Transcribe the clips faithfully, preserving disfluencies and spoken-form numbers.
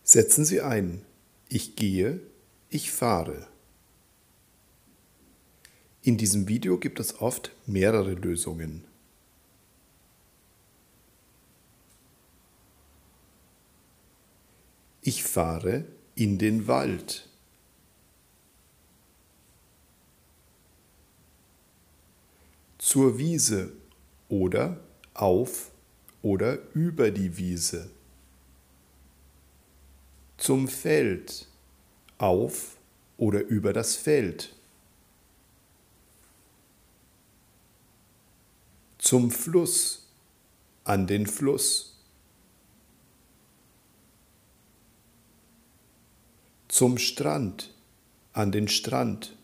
Setzen Sie ein: Ich gehe, ich fahre. In diesem Video gibt es oft mehrere Lösungen. Ich fahre in den Wald. Zur Wiese oder auf oder über die Wiese. Zum Feld, auf oder über das Feld. Zum Fluss, an den Fluss. Zum Strand, an den Strand.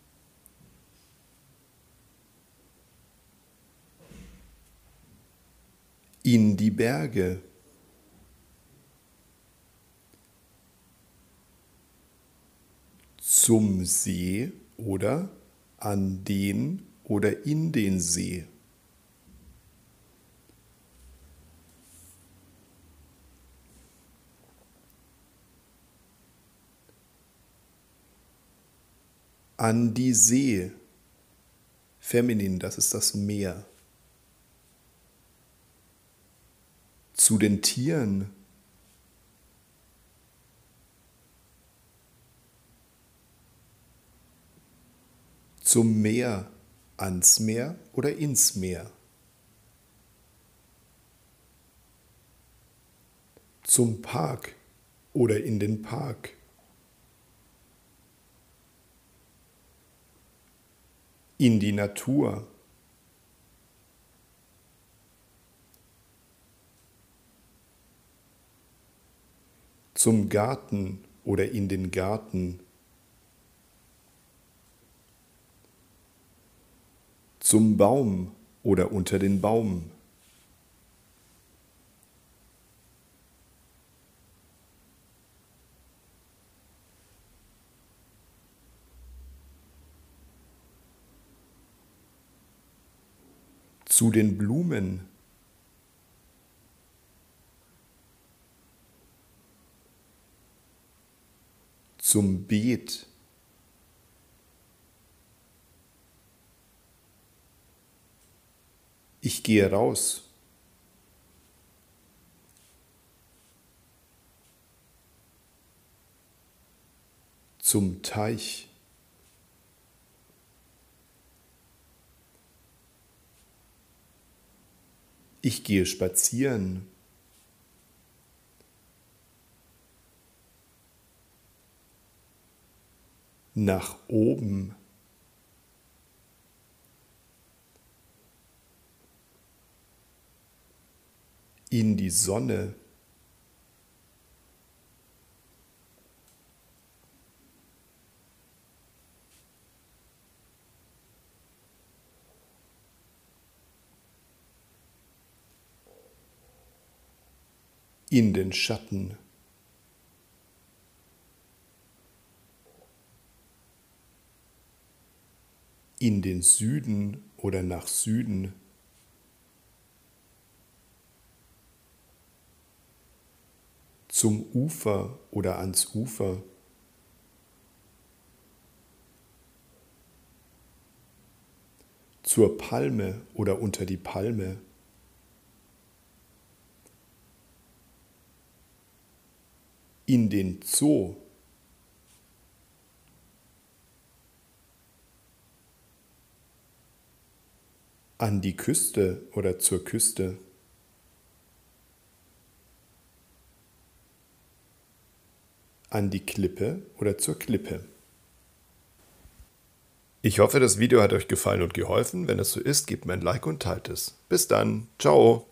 In die Berge. Zum See oder an den oder in den See. An die See. Feminin, das ist das Meer. Zu den Tieren. Zum Meer, ans Meer oder ins Meer. Zum Park oder in den Park. In die Natur. Zum Garten oder in den Garten. Zum Baum oder unter den Baum. Zu den Blumen. Zum Beet. Ich gehe raus. Zum Teich. Ich gehe spazieren. Nach oben. In die Sonne. In den Schatten. In den Süden oder nach Süden. Zum Ufer oder ans Ufer. Zur Palme oder unter die Palme. In den Zoo. An die Küste oder zur Küste. An die Klippe oder zur Klippe. Ich hoffe, das Video hat euch gefallen und geholfen. Wenn es so ist, gebt mir ein Like und teilt es. Bis dann. Ciao.